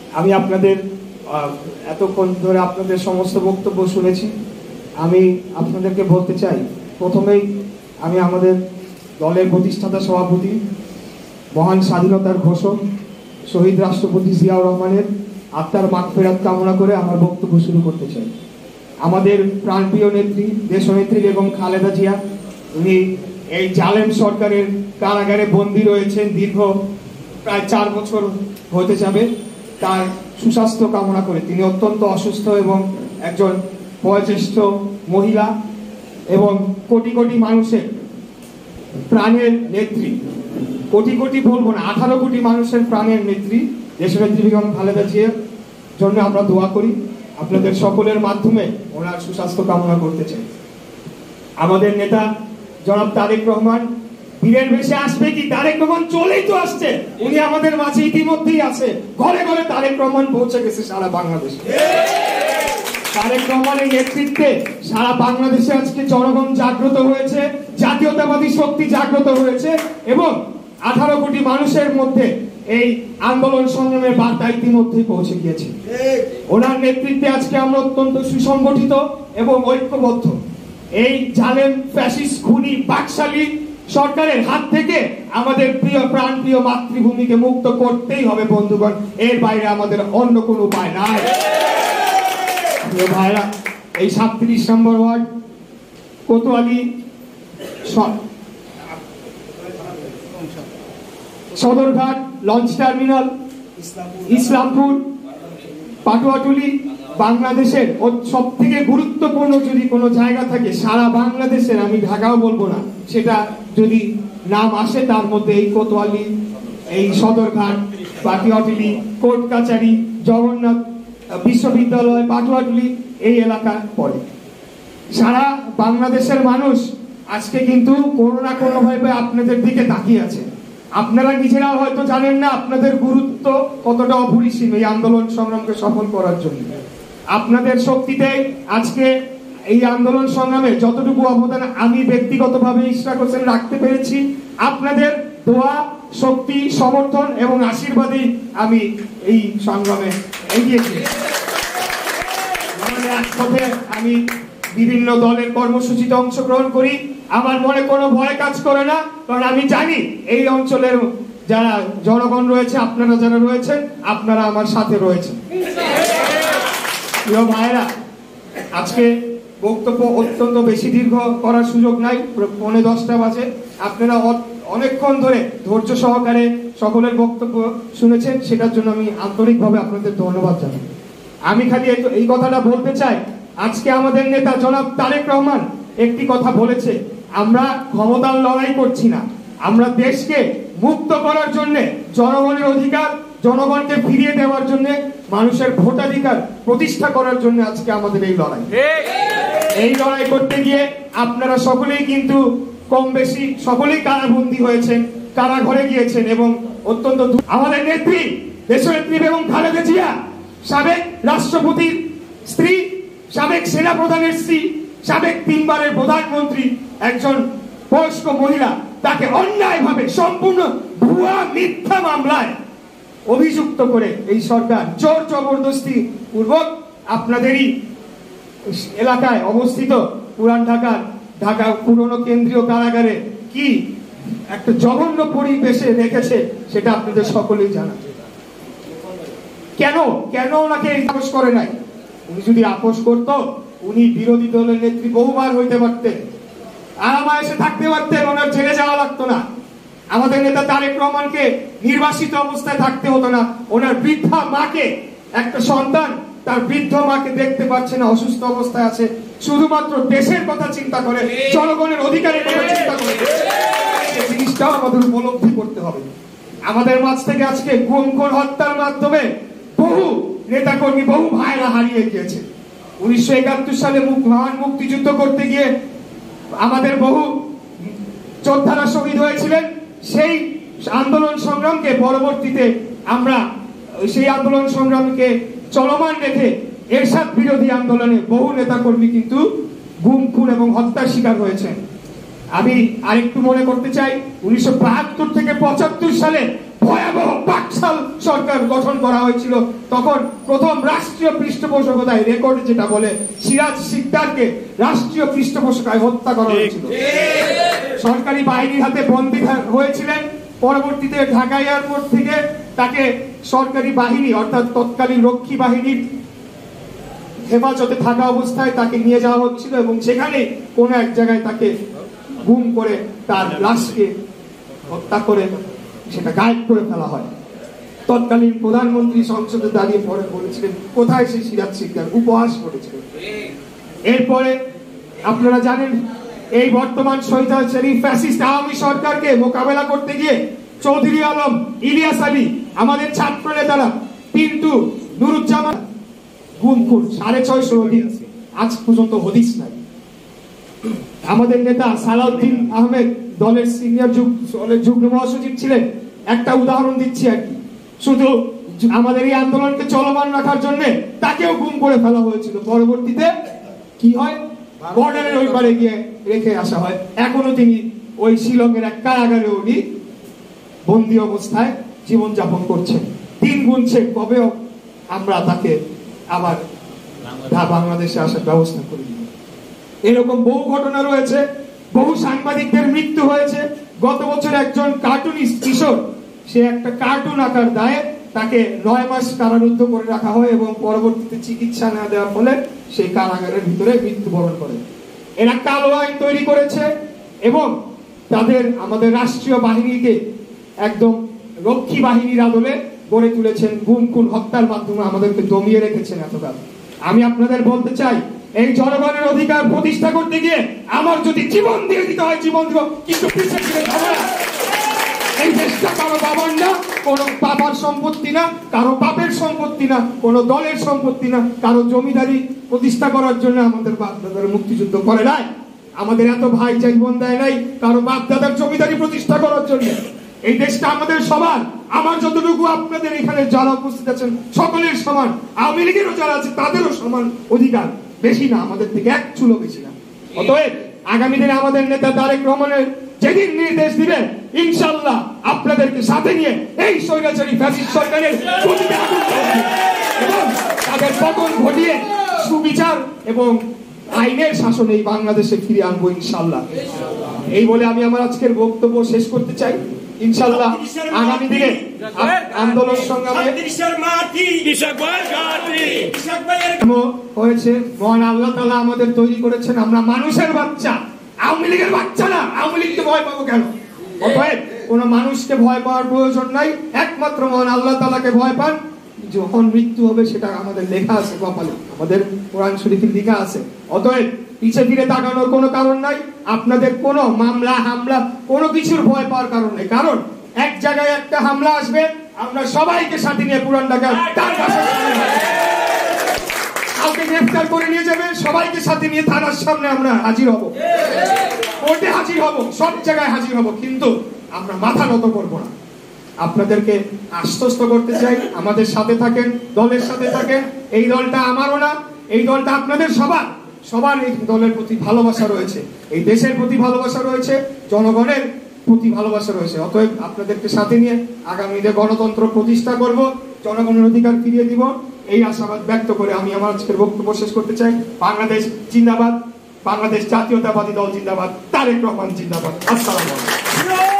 আমি আপনাদের এতক্ষণ ধরে আপনাদের সমস্ত বক্তব্য শুনেছি। আমি আপনাদেরকে বলতে চাই, প্রথমেই আমি আমাদের দলের প্রতিষ্ঠাতা সভাপতি, মহান স্বাধীনতার ঘোষক শহীদ রাষ্ট্রপতি জিয়াউর রহমানের আত্মার মাগফিরাত কামনা করে আমার বক্তব্য শুরু করতে চাই। আমাদের প্রাণপ্রিয় নেত্রী, দেশনেত্রী বেগম খালেদা জিয়া, উনি এই জালেম সরকারের কারাগারে বন্দী রয়েছেন দীর্ঘ প্রায় 4 বছর হতে যাবে। তার সুস্বাস্থ্য কামনা করে, তিনি অত্যন্ত অসুস্থ এবং একজন বয়োজ্যেষ্ঠ মহিলা এবং কোটি কোটি মানুষের প্রাণের নেত্রী, কোটি কোটি বলবো না, 18 কোটি মানুষের প্রাণের নেত্রী দেশনেত্রী বেগম খালেদা জিয়ার জন্য আমরা দোয়া করি। আপনাদের সকলের মাধ্যমে ওনার সুস্বাস্থ্য কামনা করতে চাই। আমাদের নেতা জনাব তারেক রহমান বীরের বেশে আসবে কি? তারেক রহমান চলেই তো আসছে, উনি আমাদের মাঝে ইতিমধ্যেই আছে। ঘরে ঘরে তারেক রহমান পৌঁছে গেছে সারা বাংলাদেশে। তারেক রহমানের নেতৃত্বে সারা বাংলাদেশে আজকে জনগণ জাগ্রত হয়েছে, জাতীয়তাবাদী শক্তি জাগ্রত হয়েছে এবং 18 কোটি মানুষের মধ্যে এই আন্দোলন সংগ্রামের বার্তা ইতিমধ্যেই পৌঁছে গিয়েছে। ওনার নেতৃত্বে আজকে আমরা অত্যন্ত সুসংগঠিত এবং ঐক্যবদ্ধ। এই জালেম ফ্যাসিস্ট খুনি বাকশালী সরকারের হাত থেকে আমাদের প্রিয় প্রাণপ্রিয় মাতৃভূমিকে মুক্ত করতেই হবে বন্ধুগণ, এর বাইরে আমাদের অন্য কোনো উপায় নাই। প্রিয় ভাইরা, এই 37 নম্বর ward Kotwali Sadarghat, launch terminal, Islampur, Patuatuli বাংলাদেশের সব থেকে গুরুত্বপূর্ণ যদি কোনো জায়গা থাকে সারা বাংলাদেশের, আমি ঢাকাও বলবো না, সেটা যদি নাম আসে তার মধ্যে এই কোতোয়ালি, এই সদরঘাট, পাটুয়াটুলি, কোর্ট কাচারি, জগন্নাথ বিশ্ববিদ্যালয়, পাটুয়াটুলি এই এলাকা পড়ে। সারা বাংলাদেশের মানুষ আজকে কিন্তু কোনো না কোনো ভাবে আপনাদের দিকে তাকিয়ে আছে। আপনারা নিজেরাও হয়তো জানেন না আপনাদের গুরুত্ব কতটা অপরিসীম এই আন্দোলন সংগ্রামকে সফল করার জন্য। আপনাদের শক্তিতে আজকে এই আন্দোলন সংগ্রামে যতটুকু অবদান আমি ব্যক্তিগতভাবে ইশরাক হোসেন রাখতে পেরেছি, আপনাদের দোয়া, শক্তি, সমর্থন এবং আশীর্বাদেই আমি এই সংগ্রামে এগিয়েছি। আমি বিভিন্ন দলের কর্মসূচিতে অংশগ্রহণ করি, আমার মনে কোনো ভয় কাজ করে না, কারণ আমি জানি এই অঞ্চলের যারা জনগণ রয়েছে, আপনারা যারা রয়েছেন, আপনারা আমার সাথে রয়েছেন। প্রিয় ভাইরা, আজকে বক্তব্য অত্যন্ত বেশি দীর্ঘ করার সুযোগ নাই, 9:45 বাজে। আপনারা অনেকক্ষণ ধরে ধৈর্য সহকারে সকলের বক্তব্য শুনেছেন, সেটার জন্য আমি আন্তরিকভাবে আপনাদের ধন্যবাদ জানাই। আমি খালি এই কথাটা বলতে চাই, আজকে আমাদের নেতা জনাব তারেক রহমান একটি কথা বলেছে, আমরা ক্ষমতার লড়াই করছি না, আমরা দেশকে মুক্ত করার জন্য, জনগণের অধিকার জনগণকে ফিরিয়ে দেওয়ার জন্য, মানুষের ভোটাধিকার প্রতিষ্ঠা করার জন্য আজকে আমাদের এই লড়াই। এই লড়াই করতে গিয়ে আপনারা সকলেই কিন্তু কম বেশি সকলেই কারাবন্দী হয়েছেন, কারাঘরে গিয়েছেন এবং অত্যন্ত আমাদের নেত্রী দেশনেত্রী বেগম খালেদা জিয়া, সাবেক রাষ্ট্রপতির স্ত্রী, সাবেক সেনা প্রধানের স্ত্রী, সাবেক 3 বারের প্রধানমন্ত্রী, একজন বয়স্ক মহিলা, তাকে অন্যায়ভাবে সম্পূর্ণ ভুয়া মিথ্যা মামলায় অভিযুক্ত করে এই সরকার জোর জবরদস্তি পূর্বক আপনাদেরই এলাকায় অবস্থিত পুরান ঢাকা পুরনো কেন্দ্রীয় কারাগারে কি একটা জঘন্য পরিবেশে রেখেছে সেটা আপনাদের সকলেই জানা। কেন ওনাকে আপোষ করে নাই? উনি যদি আপোষ করতো, উনি বিরোধী দলের নেত্রী বহুবার হইতে পারতেন, আরামায়েশে থাকতে পারতেন, ওনার জেলে যাওয়া লাগতো না। আমাদের নেতা তারেক রহমানকে নির্বাসিত অবস্থায় থাকতে হতো না। ওনার বৃদ্ধা মাকে, একটা সন্তান তার বৃদ্ধ মাকে দেখতে পাচ্ছে না, অসুস্থ অবস্থায় আছে, শুধুমাত্র দেশের কথা চিন্তা করে, জনগণের অধিকারের কথা চিন্তা করে। এই জিনিসটাও আমাদের উপলব্ধি করতে হবে। আমাদের মাঝ থেকে আজকে গুম খুন হত্যার মাধ্যমে বহু নেতাকর্মী, বহু ভাইরা হারিয়ে গিয়েছে। 1971 সালে মহান মুক্তিযুদ্ধ করতে গিয়ে আমাদের বহু যোদ্ধারা শহীদ হয়েছিলেন। সেই আন্দোলন সংগ্রামকে পরবর্তীতে আমরা সেই আন্দোলন সংগ্রামকে চলমান রেখে এরশাদ বিরোধী আন্দোলনে বহু নেতাকর্মী কিন্তু গুম খুন এবং হত্যার শিকার হয়েছেন। আমি আরেকটু মনে করতে চাই, 1972 থেকে 75 সালে ভয়াবহ বাকশাল সরকার গঠন করা হয়েছিল, তখন প্রথম রাষ্ট্রীয় পৃষ্ঠপোষকতায় রেকর্ড যেটা বলে সিরাজ শিকদারকে রাষ্ট্রীয় পৃষ্ঠপোষকতায় হত্যা করা হয়েছিল। সরকারি বাহিনীর হাতে বন্দী হয়েছিলেন। পরবর্তীতে ঢাকা এয়ারপোর্ট থেকে তাকে সরকারি বাহিনী অর্থাৎ তৎকালীন রক্ষী বাহিনীর হেফাজতে থাকা অবস্থায় তাকে নিয়ে যাওয়া হচ্ছিল এবং সেখানে কোন এক জায়গায় তাকে গুম করে তার লাশকে হত্যা করে সেটা গায়েব করে ফেলা হয়। তৎকালীন প্রধানমন্ত্রী সংসদে দাঁড়িয়ে পরে বলেছিলেন কোথায় সেই সিরাজ শিকদার, উপহাস করেছিলেন। এরপরে আপনারা জানেন এই বর্তমান শহীদ শরীফ ফ্যাসিস্ট আওয়ামী সরকারকে মোকাবেলা করতে গিয়ে চৌধুরী আলম, ইলিয়াস আলী, আমাদের ছাত্র নেতারা পিন্টু, নুরুজ্জামান গুম খুন 650 অধিক আজ পর্যন্ত হদিস নাই। আমাদের নেতা সালাউদ্দিন আহমেদ দলের সিনিয়র যুগ্ম মহাসচিব ছিলেন। একটা উদাহরণ দিচ্ছি আর কি, শুধু আমাদের এই আন্দোলনকে চলমান রাখার জন্য তাকেও গুম করে ফেলা হয়েছিল। পরবর্তীতে কি হয়, বর্ডারের ওই পারে গিয়ে রেখে আসা হয়। এখনো তিনি ওই শিলংয়ের এক কারাগারে উনি বন্দী অবস্থায় জীবন যাপন করছেন। দিন গুনছে কবে আমরা তাকে আবার বাংলাদেশে আসার ব্যবস্থা করি। এরকম বহু ঘটনা রয়েছে। বহু সাংবাদিকদের মৃত্যু হয়েছে। গত বছর একজন কার্টুনিস্ট কিশোর, সে একটা কার্টুন আকার দায়ে তাকে 9 মাস কারারুদ্ধ করে রাখা হয় এবং পরবর্তীতে চিকিৎসা না দেওয়ার ফলে সেই কারাগারের ভিতরে মৃত্যুবরণ করে। এরা কালো আইন তৈরি করেছে এবং তাদের আমাদের রাষ্ট্রীয় বাহিনীকে একদম রক্ষী বাহিনীর আদলে গড়ে তুলেছেন, গুম খুন হত্যার মাধ্যমে আমাদেরকে দমিয়ে রেখেছেন এতকাল। আমি আপনাদের বলতে চাই, এই জনগণের অধিকার প্রতিষ্ঠা করতে গিয়ে আমার যদি জীবন দিয়ে দিতে হয় জীবন দিব, কিন্তু পিছিয়ে ফিরে যাব না। এই দেশটা কারো বাবার না, কোন বাবার সম্পত্তি না, কারো বাপের সম্পত্তি না, কোন দলের সম্পত্তি না, কারো জমিদারি প্রতিষ্ঠা করার জন্য আমাদের বাপ দাদার মুক্তিযুদ্ধ করে নাই। আমাদের এত ভাই জীবন দেয় নাই কারো বাপ দাদার জমিদারি প্রতিষ্ঠা করার জন্য। এই দেশটা আমাদের সমান। আমার যতটুকু আপনাদের এখানে যারা উপস্থিত আছেন সকলের সমান, আওয়ামী লীগেরও যারা আছে তাদেরও সমান অধিকার, বেশি না, আমাদের থেকে এক চুলো বেশি না। অতএব আগামী দিনে আমাদের নেতা তারেক রহমানের যেদিন নির্দেশ দিবেন, ইনশাআল্লাহ আপনাদেরকে সাথে নিয়ে এই স্বৈরাচারী ফ্যাসিস্ট সরকারের গতিতে আগুন জ্বালাবো এবং তাদের পতন ঘটিয়ে সুবিচার এবং আইনের শাসন এই বাংলাদেশে ফিরে আনবো ইনশাআল্লাহ। এই বলে আমি আমার আজকের বক্তব্য শেষ করতে চাই। ইনশাআল্লাহ আগামী দিনে আন্দোলন সংগ্রামে হয়েছে, মহান আল্লাহ তাআলা আমাদের তৈরি করেছেন, আমরা মানুষের বাচ্চা, আওয়ামী লীগের বাচ্চা না। আওয়ামী লীগকে ভয় পাবো কেন? অতএব কোন মানুষকে ভয় পাওয়ার প্রয়োজন নাই, একমাত্র মহান আল্লাহ তাআলাকে ভয় পান। যখন মৃত্যু হবে সেটা আমাদের লেখা আছে কপালে, আমাদের কোরআন শরীফে লেখা আছে। অতএব পিছে ফিরে তাকানোর কোনো কারণ নাই। আপনাদের কোনো মামলা হামলা কোনো কিছুর ভয় পাওয়ার কারণ নেই, কারণ এক জায়গায় একটা হামলা আসবে, আমরা সবাইকে সাথে নিয়ে পুরান ঢাকার তার পাশে কাউকে গ্রেফতার করে নিয়ে যাবে, সবাইকে সাথে নিয়ে থানার সামনে আমরা হাজির হব, কোর্টে হাজির হব, সব জায়গায় হাজির হব, কিন্তু আমরা মাথা নত করবো না। আপনাদেরকে আশ্বস্ত করতে চাই, আমাদের সাথে থাকেন, দলের সাথে থাকেন। এই দলটা আমারও না, এই দলটা আপনাদের সবার। সবার এই দলের প্রতি ভালোবাসা রয়েছে, এই দেশের প্রতি ভালোবাসা রয়েছে, জনগণের প্রতি ভালোবাসা রয়েছে। অতএব আপনাদেরকে সাথে নিয়ে আগামীতে গণতন্ত্র প্রতিষ্ঠা করব, জনগণের অধিকার ফিরিয়ে দিব, এই আশাবাদ ব্যক্ত করে আমি আমার আজকের বক্তব্য শেষ করতে চাই। বাংলাদেশ জিন্দাবাদ, বাংলাদেশ জাতীয়তাবাদী দল জিন্দাবাদ, তারেক রহমান জিন্দাবাদ। আসসালামু আলাইকুম।